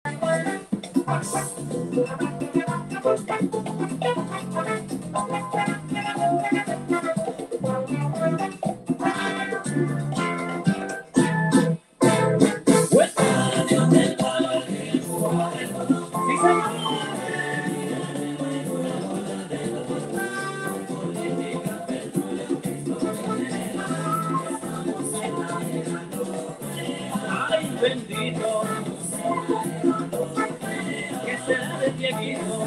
Ay, bendito, que será de viejito.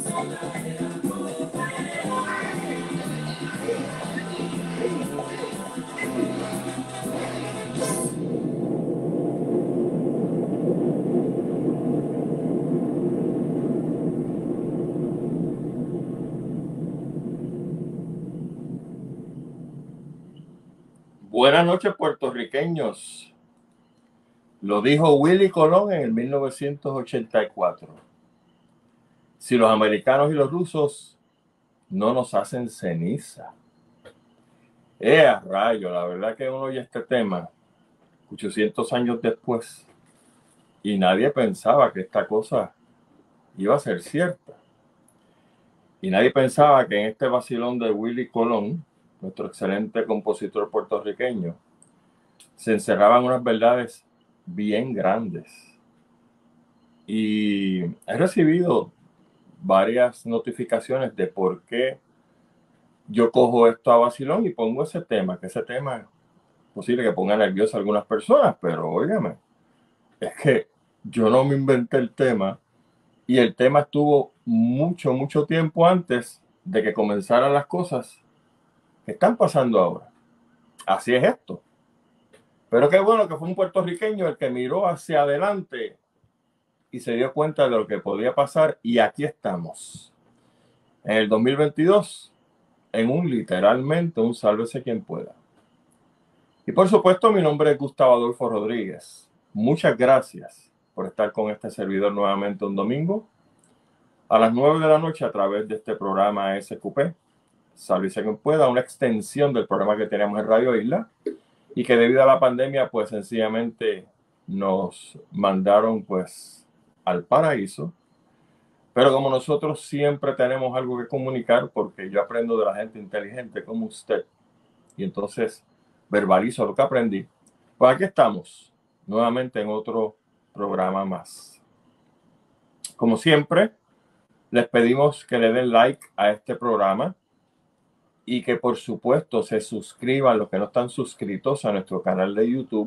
Buenas noches, puertorriqueños. Lo dijo Willy Colón en el 1984. Si los americanos y los rusos no nos hacen ceniza. A rayo, la verdad que uno oye este tema 800 años después y nadie pensaba que esta cosa iba a ser cierta. Y nadie pensaba que en este vacilón de Willy Colón, nuestro excelente compositor puertorriqueño, se encerraban unas verdades bien grandes. Y he recibido varias notificaciones de por qué yo cojo esto a vacilón y pongo ese tema, que ese tema es posible que ponga nervioso a algunas personas, pero óigame, es que yo no me inventé el tema y el tema estuvo mucho tiempo antes de que comenzaran las cosas que están pasando ahora. Así es esto. Pero qué bueno que fue un puertorriqueño el que miró hacia adelante y se dio cuenta de lo que podía pasar y aquí estamos. En el 2022, en literalmente un sálvese quien pueda. Y por supuesto, mi nombre es Gustavo Adolfo Rodríguez. Muchas gracias por estar con este servidor nuevamente un domingo a las 9 de la noche a través de este programa SQP, Sálvese quien pueda, una extensión del programa que tenemos en Radio Isla y que debido a la pandemia pues sencillamente nos mandaron pues al paraíso. Pero como nosotros siempre tenemos algo que comunicar, porque yo aprendo de la gente inteligente como usted, y entonces verbalizo lo que aprendí, pues aquí estamos, nuevamente en otro programa más. Como siempre, les pedimos que le den like a este programa y que por supuesto se suscriban los que no están suscritos a nuestro canal de YouTube,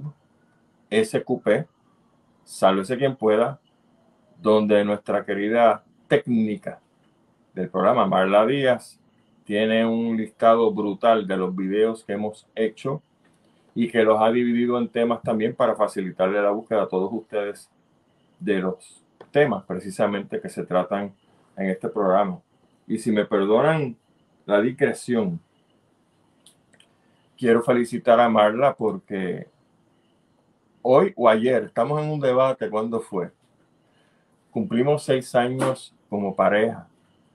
SQP, Sálvese quien pueda, donde nuestra querida técnica del programa, Marla Díaz, tiene un listado brutal de los videos que hemos hecho y que los ha dividido en temas también para facilitarle la búsqueda a todos ustedes de los temas precisamente que se tratan en este programa. Y si me perdonan la digresión, quiero felicitar a Marla porque hoy o ayer, estamos en un debate, ¿cuándo fue? Cumplimos 6 años como pareja.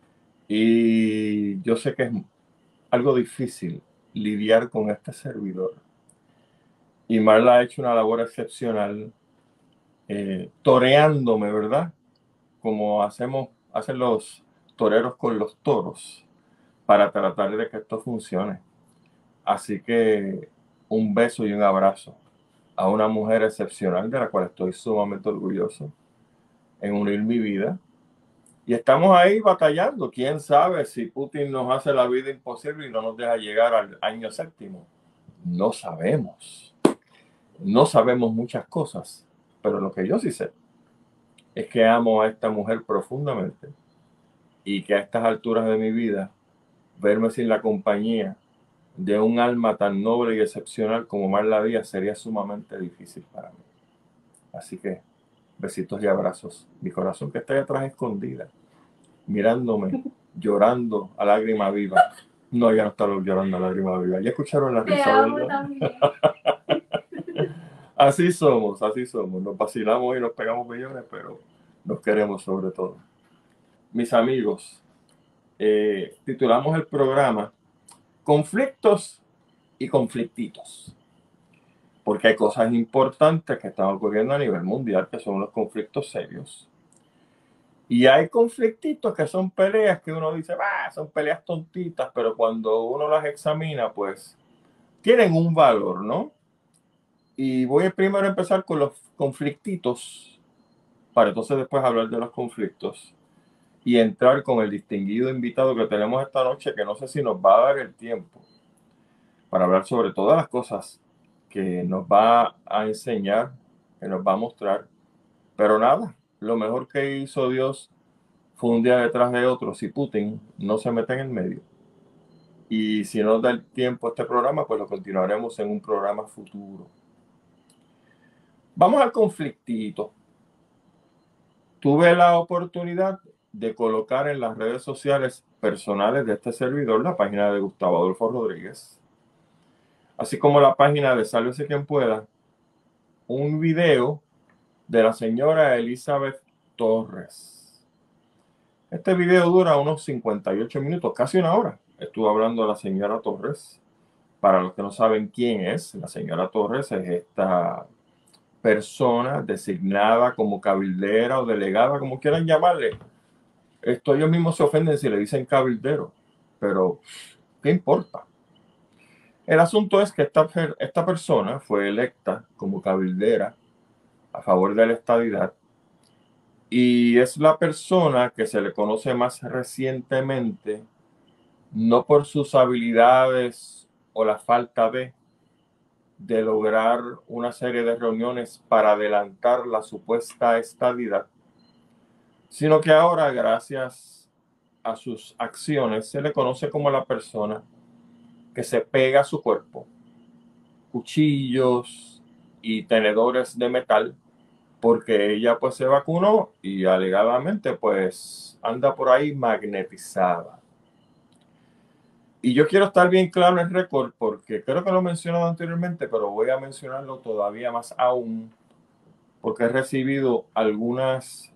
Y yo sé que es algo difícil lidiar con este servidor. Y Marla ha hecho una labor excepcional, toreándome, ¿verdad? Como hacen los toreros con los toros, para tratar de que esto funcione. Así que un beso y un abrazo a una mujer excepcional de la cual estoy sumamente orgulloso en unir mi vida. Y estamos ahí batallando. ¿Quién sabe si Putin nos hace la vida imposible y no nos deja llegar al año 7º? No sabemos. No sabemos muchas cosas. Pero lo que yo sí sé es que amo a esta mujer profundamente y que a estas alturas de mi vida, verme sin la compañía de un alma tan noble y excepcional como Marla Díaz sería sumamente difícil para mí. Así que besitos y abrazos. Mi corazón que está atrás escondida, mirándome, llorando a lágrima viva. No, ya no está llorando a lágrima viva. Ya escucharon la risa, ¿verdad? Así somos. Nos vacilamos y nos pegamos millones, pero nos queremos sobre todo. Mis amigos, titulamos el programa Conflictos y Conflictitos. Porque hay cosas importantes que están ocurriendo a nivel mundial, que son los conflictos serios. Y hay conflictitos que son peleas que uno dice, son peleas tontitas, pero cuando uno las examina, pues tienen un valor, ¿no? Y voy primero a empezar con los conflictitos, para entonces después hablar de los conflictos y entrar con el distinguido invitado que tenemos esta noche, que no sé si nos va a dar el tiempo para hablar sobre todas las cosas que nos va a enseñar, que nos va a mostrar. Pero nada, lo mejor que hizo Dios fue un día detrás de otro. Si Putin no se mete en el medio. Y si no da el tiempo a este programa, pues lo continuaremos en un programa futuro. Vamos al conflictito. Tuve la oportunidad de colocar en las redes sociales personales de este servidor la página de Gustavo Adolfo Rodríguez, así como la página de Sálvese Quien Pueda, un video de la señora Elizabeth Torres. Este video dura unos 58 minutos, casi una hora. Estuve hablando de la señora Torres. Para los que no saben quién es, la señora Torres es esta persona designada como cabildera o delegada, como quieran llamarle. Ellos mismos se ofenden si le dicen cabildero, pero ¿qué importa? El asunto es que esta persona fue electa como cabildera a favor de la estadidad y es la persona que se le conoce más recientemente, no por sus habilidades o la falta de lograr una serie de reuniones para adelantar la supuesta estadidad, sino que ahora, gracias a sus acciones, se le conoce como la persona que se pega a su cuerpo cuchillos y tenedores de metal, porque ella pues se vacunó y alegadamente pues anda por ahí magnetizada. Y yo quiero estar bien claro en el récord, porque creo que lo he mencionado anteriormente, pero voy a mencionarlo todavía más aún, porque he recibido algunos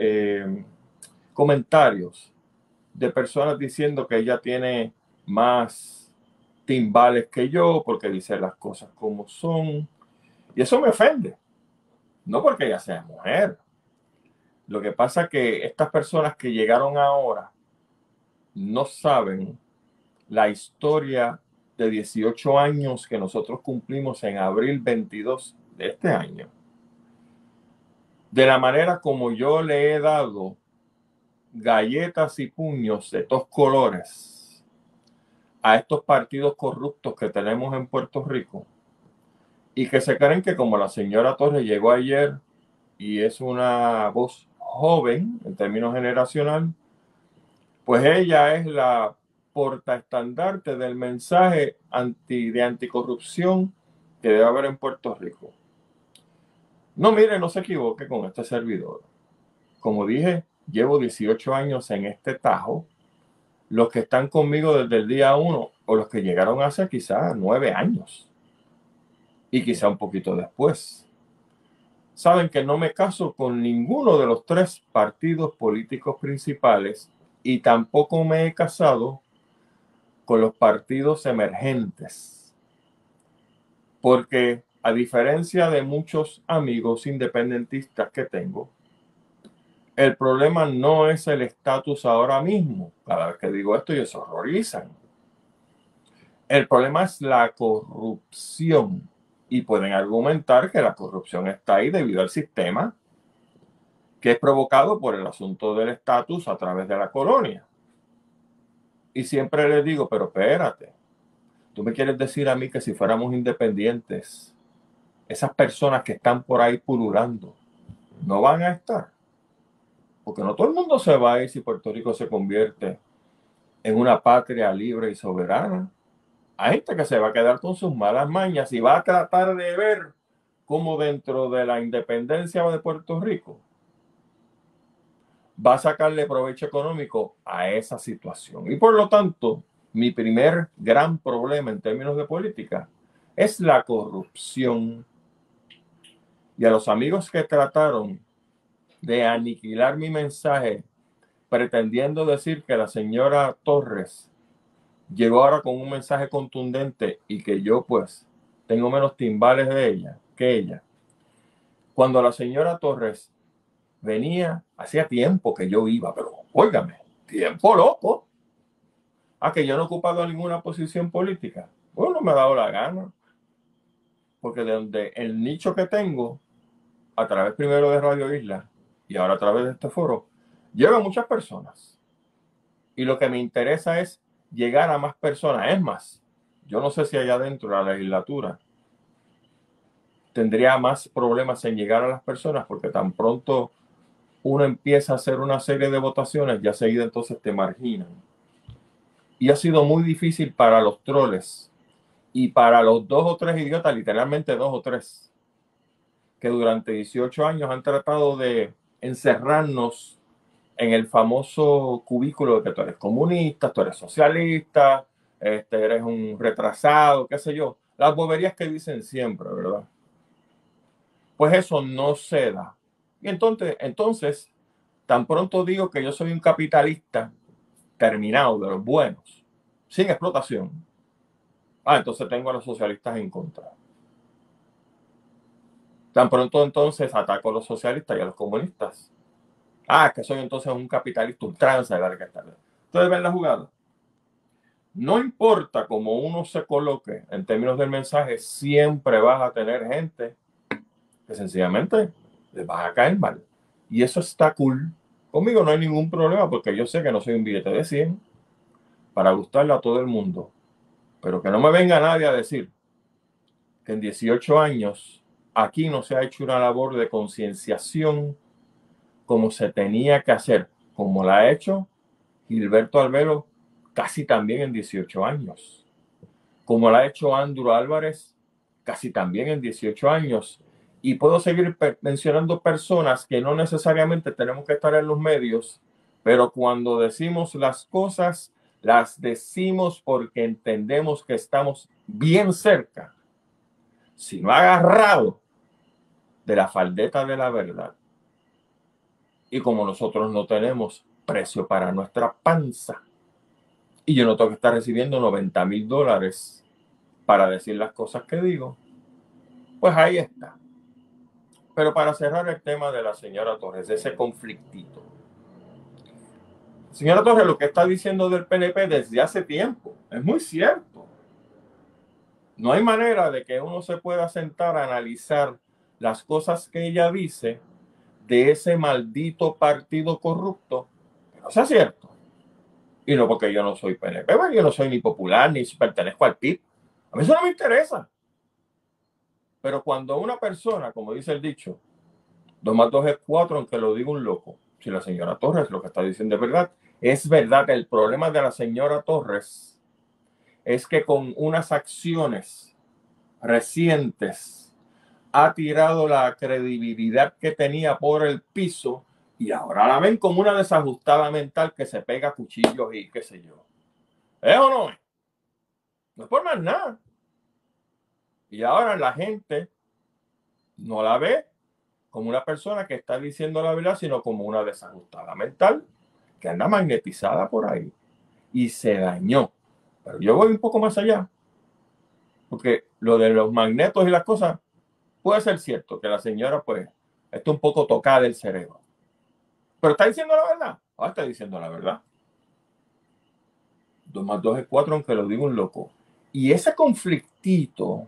comentarios de personas diciendo que ella tiene más timbales que yo, porque dice las cosas como son. Y eso me ofende, no porque ella sea mujer. Lo que pasa es que estas personas que llegaron ahora no saben la historia de 18 años que nosotros cumplimos en abril 22 de este año. De la manera como yo le he dado galletas y puños de todos colores a estos partidos corruptos que tenemos en Puerto Rico y que se creen que como la señora Torres llegó ayer y es una voz joven en términos generacional, pues ella es la portaestandarte del mensaje de anticorrupción que debe haber en Puerto Rico. No, mire, no se equivoque con este servidor. Como dije, llevo 18 años en este tajo. Los que están conmigo desde el día 1 o los que llegaron hace quizá 9 años y quizá un poquito después, saben que no me caso con ninguno de los 3 partidos políticos principales y tampoco me he casado con los partidos emergentes, porque a diferencia de muchos amigos independentistas que tengo, el problema no es el estatus ahora mismo. Cada vez que digo esto ellos se horrorizan. El problema es la corrupción y pueden argumentar que la corrupción está ahí debido al sistema que es provocado por el asunto del estatus a través de la colonia. Y siempre les digo, pero espérate, tú me quieres decir a mí que si fuéramos independientes, esas personas que están por ahí pululando no van a estar. Porque no todo el mundo se va a ir si Puerto Rico se convierte en una patria libre y soberana. Hay gente que se va a quedar con sus malas mañas y va a tratar de ver cómo dentro de la independencia de Puerto Rico va a sacarle provecho económico a esa situación. Y por lo tanto, mi primer gran problema en términos de política es la corrupción. Y a los amigos que trataron de aniquilar mi mensaje pretendiendo decir que la señora Torres llegó ahora con un mensaje contundente y que yo pues tengo menos timbales de ella que ella. Cuando la señora Torres venía, hacía tiempo que yo iba, pero óigame, tiempo loco. A que yo no he ocupado ninguna posición política. Bueno, no me ha dado la gana. Porque de donde el nicho que tengo, a través primero de Radio Isla y ahora a través de este foro, llega a muchas personas. Y lo que me interesa es llegar a más personas. Es más, yo no sé si allá dentro de la legislatura tendría más problemas en llegar a las personas, porque tan pronto uno empieza a hacer una serie de votaciones, ya seguida entonces te marginan. Y ha sido muy difícil para los troles y para los 2 o 3 idiotas, literalmente 2 o 3, que durante 18 años han tratado de encerrarnos en el famoso cubículo de que tú eres comunista, tú eres socialista, eres un retrasado, qué sé yo. Las boberías que dicen siempre, ¿verdad? Pues eso no se da. Y entonces, tan pronto digo que yo soy un capitalista terminado, de los buenos, sin explotación, entonces tengo a los socialistas en contra. Tan pronto entonces ataco a los socialistas y a los comunistas. Que soy entonces un capitalista ultranza de larga tarde. Ustedes ven la jugada. No importa cómo uno se coloque en términos del mensaje, siempre vas a tener gente que sencillamente les vas a caer mal. Y eso está cool. Conmigo no hay ningún problema porque yo sé que no soy un billete de 100 para gustarle a todo el mundo. Pero que no me venga nadie a decir que en 18 años aquí no se ha hecho una labor de concienciación como se tenía que hacer, como la ha hecho Gilberto Albelo casi también en 18 años, como la ha hecho Andrew Álvarez casi también en 18 años. Y puedo seguir mencionando personas que no necesariamente tenemos que estar en los medios, pero cuando decimos las cosas, las decimos porque entendemos que estamos bien cerca, si no agarrado de la faldeta de la verdad. Y como nosotros no tenemos precio para nuestra panza, y yo no tengo que estar recibiendo $90,000 para decir las cosas que digo, pues ahí está. Pero para cerrar el tema de la señora Torres, ese conflictito. Señora Torres, lo que está diciendo del PNP desde hace tiempo es muy cierto. No hay manera de que uno se pueda sentar a analizar las cosas que ella dice de ese maldito partido corrupto, que no sea cierto. Y no porque yo no soy PNP, bueno, yo no soy ni popular, ni pertenezco al PIB. A mí eso no me interesa. Pero cuando una persona, como dice el dicho, 2 más 2 es 4, aunque lo diga un loco. Si la señora Torres lo que está diciendo es verdad. Es verdad, el problema de la señora Torres es que con unas acciones recientes ha tirado la credibilidad que tenía por el piso y ahora la ven como una desajustada mental que se pega cuchillos y qué sé yo. ¿Es o no es? No es por más nada. Y ahora la gente no la ve como una persona que está diciendo la verdad, sino como una desajustada mental que anda magnetizada por ahí y se dañó. Pero yo voy un poco más allá, porque lo de los magnetos y las cosas puede ser cierto, que la señora pues está un poco tocada del cerebro. Pero está diciendo la verdad. Está diciendo la verdad. 2 más 2 es 4, aunque lo diga un loco. Y ese conflictito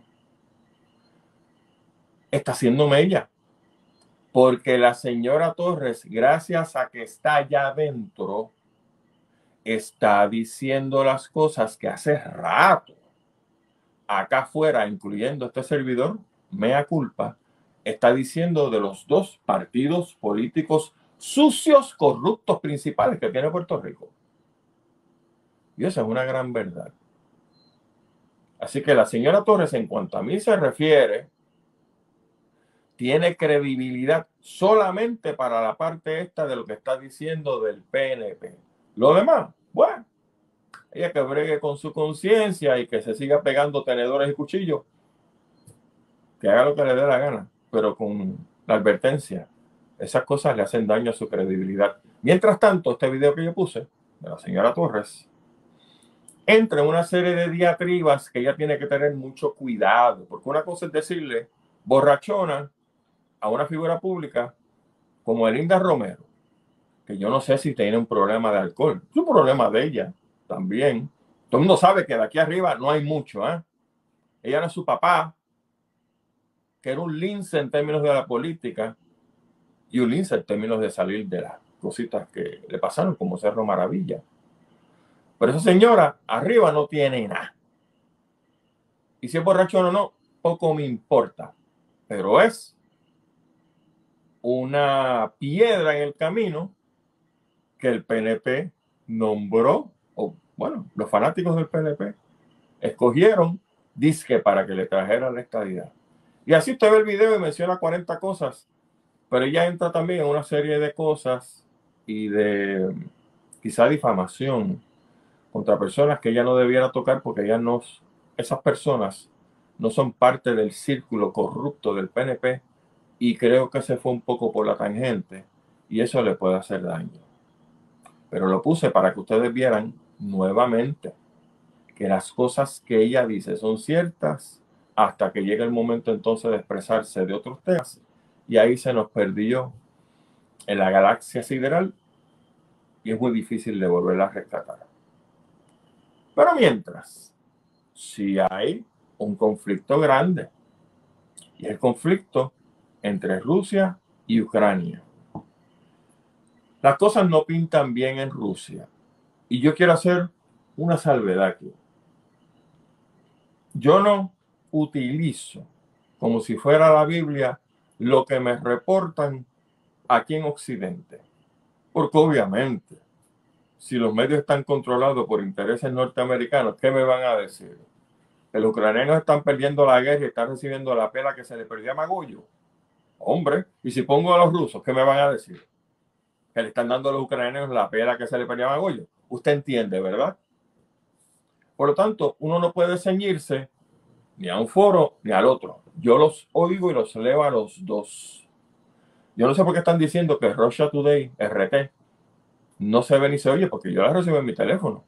está haciendo mella. Porque la señora Torres, gracias a que está allá adentro, está diciendo las cosas que hace rato, acá afuera, incluyendo este servidor, mea culpa, está diciendo de los 2 partidos políticos sucios, corruptos principales que tiene Puerto Rico. Y esa es una gran verdad. Así que la señora Torres, en cuanto a mí se refiere, tiene credibilidad solamente para la parte esta de lo que está diciendo del PNP. Lo demás, bueno, ella que bregue con su conciencia y que se siga pegando tenedores y cuchillos, que haga lo que le dé la gana, pero con la advertencia, esas cosas le hacen daño a su credibilidad. Mientras tanto, este video que yo puse de la señora Torres entra en una serie de diatribas que ella tiene que tener mucho cuidado, porque una cosa es decirle borrachona a una figura pública como Elinda Romero, que yo no sé si tiene un problema de alcohol. Es un problema de ella también. Todo el mundo sabe que de aquí arriba no hay mucho. Ella era su papá, que era un lince en términos de la política y un lince en términos de salir de las cositas que le pasaron, como Cerro Maravilla. Pero esa señora arriba no tiene nada. Y si es borracho o no, poco me importa. Pero es una piedra en el camino que el PNP nombró, o bueno, los fanáticos del PNP escogieron, dizque para que le trajeran la estadidad. Y así usted ve el video y menciona 40 cosas, pero ella entra también en una serie de cosas y de quizá difamación contra personas que ella no debiera tocar porque ella no, esas personas no son parte del círculo corrupto del PNP y creo que se fue un poco por la tangente y eso le puede hacer daño. Pero lo puse para que ustedes vieran nuevamente que las cosas que ella dice son ciertas hasta que llega el momento entonces de expresarse de otros temas y ahí se nos perdió en la galaxia sideral y es muy difícil de volverla a rescatar. Pero mientras, si hay un conflicto grande y el conflicto entre Rusia y Ucrania. Las cosas no pintan bien en Rusia y yo quiero hacer una salvedad aquí. Yo no utilizo como si fuera la Biblia lo que me reportan aquí en Occidente. Porque obviamente, si los medios están controlados por intereses norteamericanos, ¿qué me van a decir? ¿Que los ucranianos están perdiendo la guerra y están recibiendo la pela que se le perdió a Magullo? Hombre, y si pongo a los rusos, ¿qué me van a decir? Que le están dando a los ucranianos la pela que se le perdió a Magullo. Usted entiende, ¿verdad? Por lo tanto, uno no puede ceñirse ni a un foro ni al otro. Yo los oigo y los leo a los dos. Yo no sé por qué están diciendo que Russia Today, RT, no se ve ni se oye, porque yo la recibo en mi teléfono.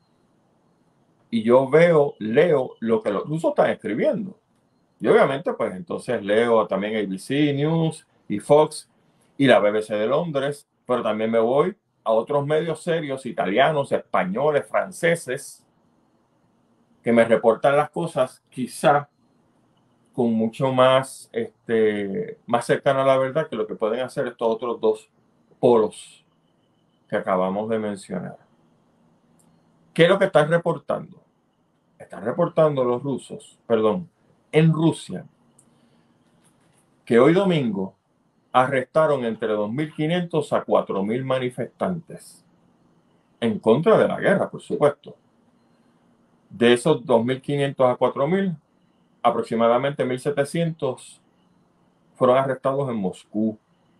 Y yo leo lo que los rusos están escribiendo. Y obviamente, pues entonces leo también ABC News y Fox y la BBC de Londres, pero también me voy a otros medios serios, italianos, españoles, franceses, que me reportan las cosas quizá con mucho más, más cercano a la verdad que lo que pueden hacer estos otros dos polos que acabamos de mencionar. ¿Qué es lo que están reportando? Están reportando los rusos, perdón, en Rusia, que hoy domingo arrestaron entre 2.500 a 4.000 manifestantes en contra de la guerra, por supuesto. De esos 2.500 a 4.000, aproximadamente 1.700 fueron arrestados en Moscú.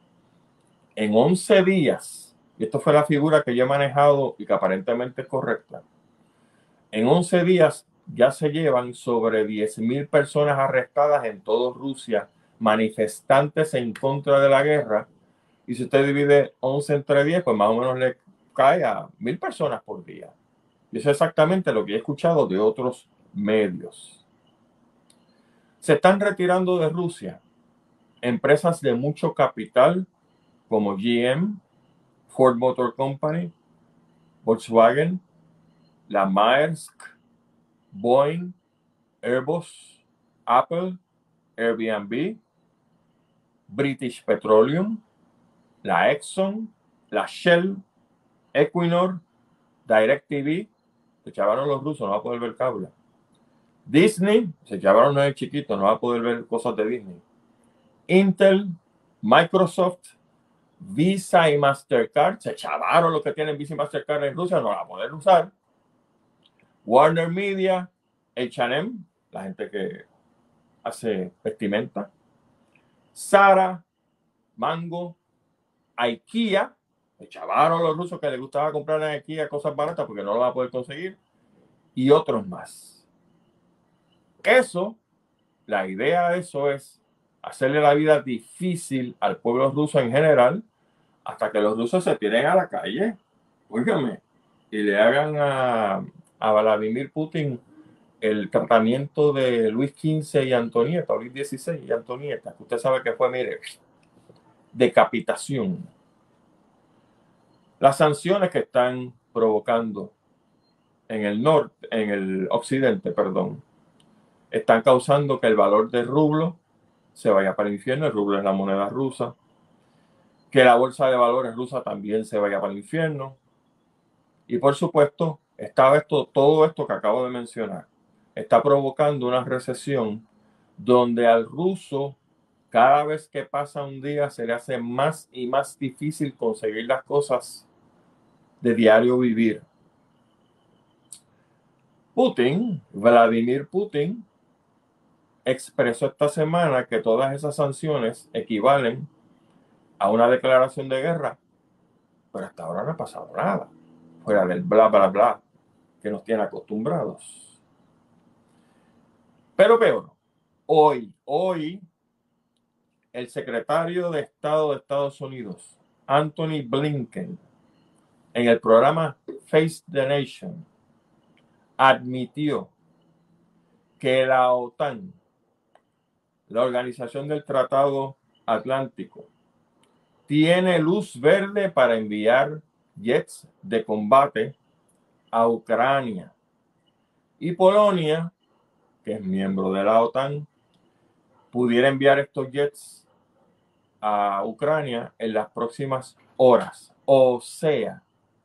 En 11 días, y esto fue la figura que yo he manejado y que aparentemente es correcta, en 11 días ya se llevan sobre 10.000 personas arrestadas en toda Rusia, manifestantes en contra de la guerra, y si usted divide 11 entre 10, pues más o menos le cae a 1.000 personas por día. Y eso es exactamente lo que he escuchado de otros medios. Se están retirando de Rusia empresas de mucho capital como GM, Ford Motor Company, Volkswagen, la Maersk, Boeing, Airbus, Apple, Airbnb, British Petroleum, la Exxon, la Shell, Equinor, DirecTV, se chavaron los rusos, no va a poder ver cable. Disney, se chavaron el chiquito, no va a poder ver cosas de Disney. Intel, Microsoft, Visa y Mastercard, se chavaron los que tienen Visa y Mastercard en Rusia, no la van a poder usar. Warner Media, H&M, la gente que hace vestimenta, Zara, Mango, IKEA, se chavaron los rusos que les gustaba comprar en IKEA cosas baratas porque no lo van a poder conseguir, y otros más. Eso, la idea de eso es hacerle la vida difícil al pueblo ruso en general hasta que los rusos se tiren a la calle, óigame, y le hagan a Vladimir Putin el tratamiento de Luis XV y Antonieta, o Luis XVI y Antonieta, que usted sabe que fue, mire, decapitación. Las sanciones que están provocando en el norte, en el occidente, perdón, están causando que el valor del rublo se vaya para el infierno. El rublo es la moneda rusa. Que la bolsa de valores rusa también se vaya para el infierno. Y por supuesto, todo esto que acabo de mencionar está provocando una recesión donde al ruso, cada vez que pasa un día, se le hace más y más difícil conseguir las cosas de diario vivir. Vladimir Putin, expresó esta semana que todas esas sanciones equivalen a una declaración de guerra, pero hasta ahora no ha pasado nada, fuera del bla, bla, bla, que nos tiene acostumbrados. Pero peor, hoy, el secretario de Estado de Estados Unidos, Anthony Blinken, en el programa Face the Nation, admitió que la OTAN, la Organización del Tratado Atlántico, tiene luz verde para enviar jets de combate a Ucrania. Y Polonia, que es miembro de la OTAN, pudiera enviar estos jets a Ucrania en las próximas horas. O sea,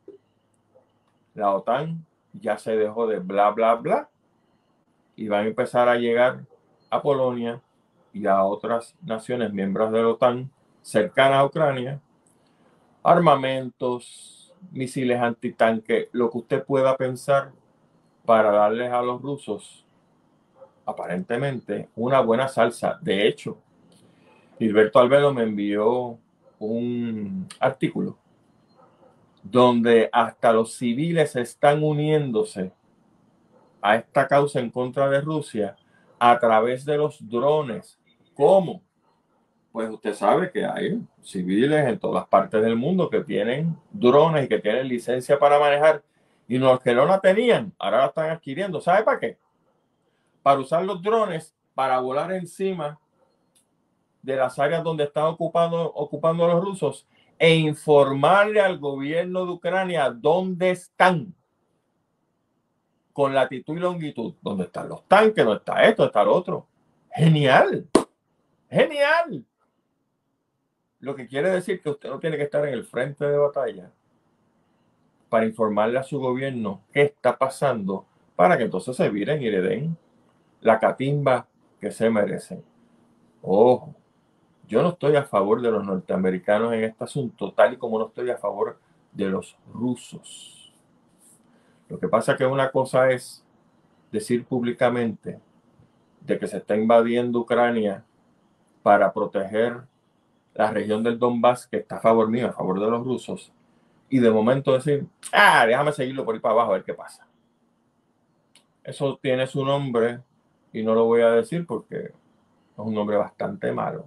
la OTAN ya se dejó de bla, bla, bla y van a empezar a llegar a Polonia y a otras naciones miembros de la OTAN cercanas a Ucrania armamentos, misiles antitanque, lo que usted pueda pensar para darles a los rusos aparentemente una buena salsa. De hecho, Gilberto Albelo me envió un artículo donde hasta los civiles están uniéndose a esta causa en contra de Rusia a través de los drones. ¿Cómo? Pues usted sabe que hay civiles en todas partes del mundo que tienen drones y que tienen licencia para manejar, y los que no la tenían, ahora la están adquiriendo. ¿Sabe para qué? Para usar los drones para volar encima de las áreas donde están ocupando los rusos e informarle al gobierno de Ucrania dónde están, con latitud y longitud, dónde están los tanques, dónde está esto, dónde está lo otro. Genial, genial. Lo que quiere decir que usted no tiene que estar en el frente de batalla para informarle a su gobierno qué está pasando, para que entonces se viren y le den la catimba que se merecen. Ojo, yo no estoy a favor de los norteamericanos en este asunto, tal y como no estoy a favor de los rusos. Lo que pasa es que una cosa es decir públicamente de que se está invadiendo Ucrania para proteger la región del Donbass, que está a favor mío, a favor de los rusos, y de momento decir, déjame seguirlo por ahí para abajo a ver qué pasa. Eso tiene su nombre y no lo voy a decir porque es un nombre bastante malo.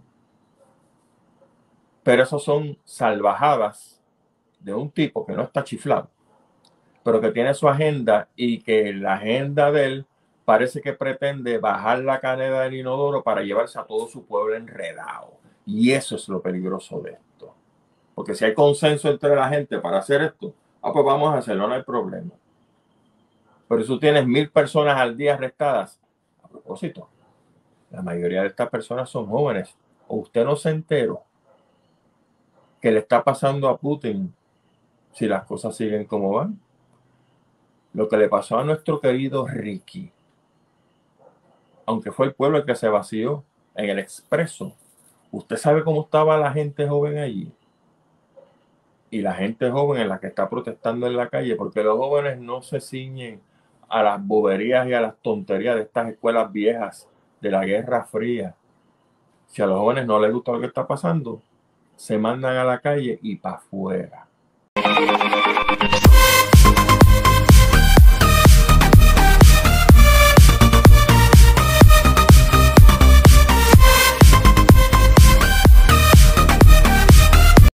Pero eso son salvajadas de un tipo que no está chiflado, pero que tiene su agenda, y que la agenda de él parece que pretende bajar la caneda del inodoro para llevarse a todo su pueblo enredado. Y eso es lo peligroso de esto. Porque si hay consenso entre la gente para hacer esto, pues vamos a hacerlo, no hay problema. Pero si tú tienes 1000 personas al día arrestadas, a propósito, la mayoría de estas personas son jóvenes. ¿O usted no se enteró que le está pasando a Putin si las cosas siguen como van? Lo que le pasó a nuestro querido Ricky, aunque fue el pueblo el que se vació en el Expreso, ¿usted sabe cómo estaba la gente joven allí? Y la gente joven en la que está protestando en la calle, porque los jóvenes no se ciñen a las boberías y a las tonterías de estas escuelas viejas de la Guerra Fría. Si a los jóvenes no les gusta lo que está pasando, se mandan a la calle y para afuera.